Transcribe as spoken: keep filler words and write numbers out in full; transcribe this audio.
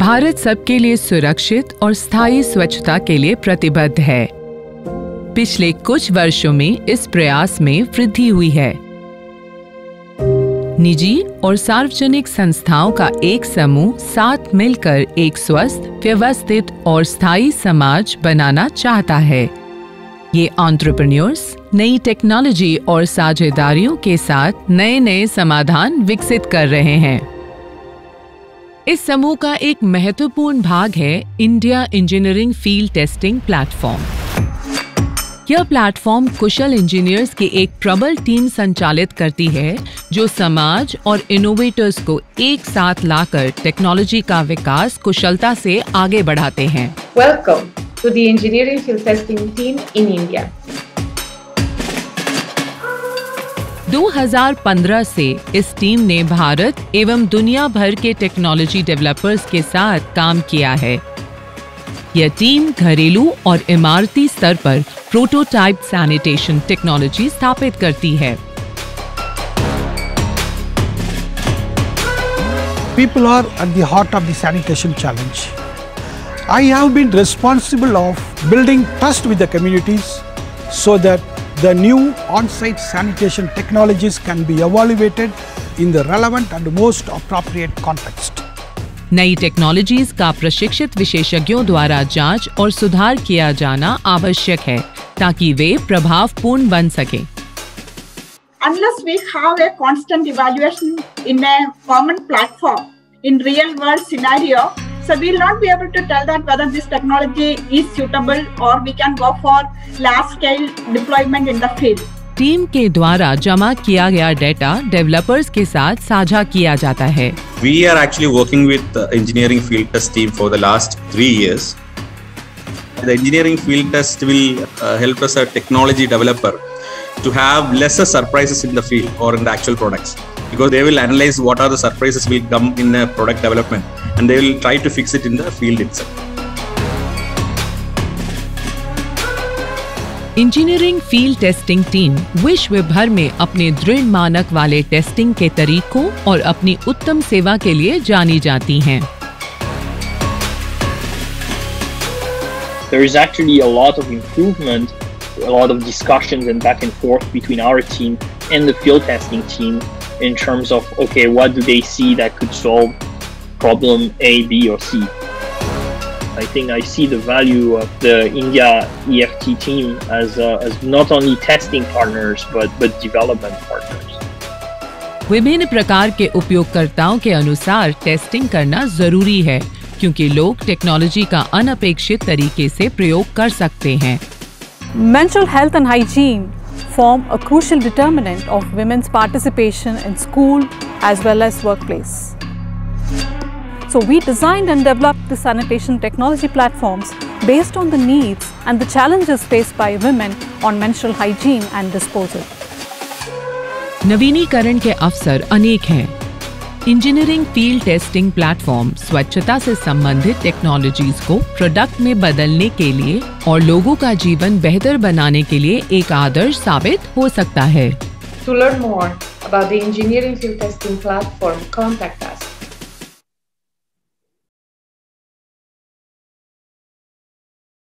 भारत सबके लिए सुरक्षित और स्थायी स्वच्छता के लिए प्रतिबद्ध है। पिछले कुछ वर्षों में इस प्रयास में वृद्धि हुई है। निजी और सार्वजनिक संस्थाओं का एक समूह साथ मिलकर एक स्वस्थ, व्यवस्थित और स्थायी समाज बनाना चाहता है। ये एंटरप्रेन्योर्स नई टेक्नोलॉजी और साझेदारियों के साथ नए नए समाधान विकसित कर रहे हैं। इस समूह का एक महत्वपूर्ण भाग है India engineering field testing platform. यह प्लेटफॉर्म कुशल इंजीनियर्स की एक प्रबल टीम संचालित करती है, जो समाज और इनोवेटर्स को एक साथ लाकर टेक्नोलॉजी का विकास कुशलता से आगे बढ़ाते हैं। Welcome to the engineering field testing team in India. दो हज़ार पंद्रह से इस टीम ने भारत एवं दुनिया भर के टेक्नोलॉजी डेवलपर्स के साथ काम किया है। यह टीम घरेलू और इमारती स्तर पर प्रोटोटाइप सैनिटेशन टेक्नोलॉजी स्थापित करती है। People are at the heart of the sanitation challenge. I have been responsible of building trust with the communities so that the new on-site sanitation technologies can be evaluated in the relevant and most appropriate context. नई technologies का प्रशिक्षित विशेषज्ञों द्वारा जांच और सुधार किया जाना आवश्यक है ताकि वे प्रभावपूर्ण बन सके। Unless we have a constant evaluation in a common platform in real world scenario, so we will not be able to tell that whether this technology is suitable or we can go for large scale deployment in the field. Team के द्वारा जमा किया गया data developers के साथ साझा किया जाता है। We are actually working with the engineering field test team for the last three years. The engineering field test will uh, help us, a technology developer, to have lesser surprises in the field or in the actual products, because they will analyze what are the surprises will come in a product development and they will try to fix it in the field itself. Engineering field testing team विश्व भर में अपने दृढ़ मानक वाले testing के तरीकों और अपनी उत्तम सेवा के लिए जानी जाती हैं। There is actually a lot of improvement, a lot of discussions and back and forth between our team and the field testing team in terms of, okay, what do they see that could solve problem A, B or C. I think I see the value of the India E F T team as, uh, as not only testing partners but, but development partners. विभिन्न प्रकार के उपयोगकर्ताओं के अनुसार testing करना जरूरी है, क्योंकि लोग टेक्नोलॉजी का अनपेक्षित तरीके से प्रयोग कर सकते हैं। Menstrual health and hygiene form a crucial determinant of women's participation in school as well as workplace. So we designed and developed the sanitation technology platforms based on the needs and the challenges faced by women on menstrual hygiene and disposal. नवीनीकरण के अवसर अनेक हैं। Engineering field testing platform स्वच्छता से संबंधित technologies को product में बदलने के लिए और लोगों का जीवन बेहतर बनाने के लिए एक आदर्श साबित हो सकता है। To learn more about the engineering field testing platform, contact us.